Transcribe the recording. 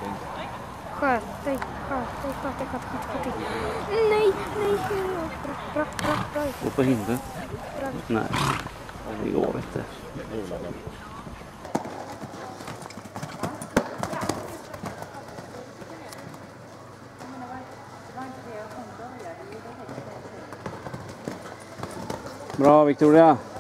Sköt dig. Nej. Bra. Gå på hinder. Nej, det går inte. Bra, Victoria.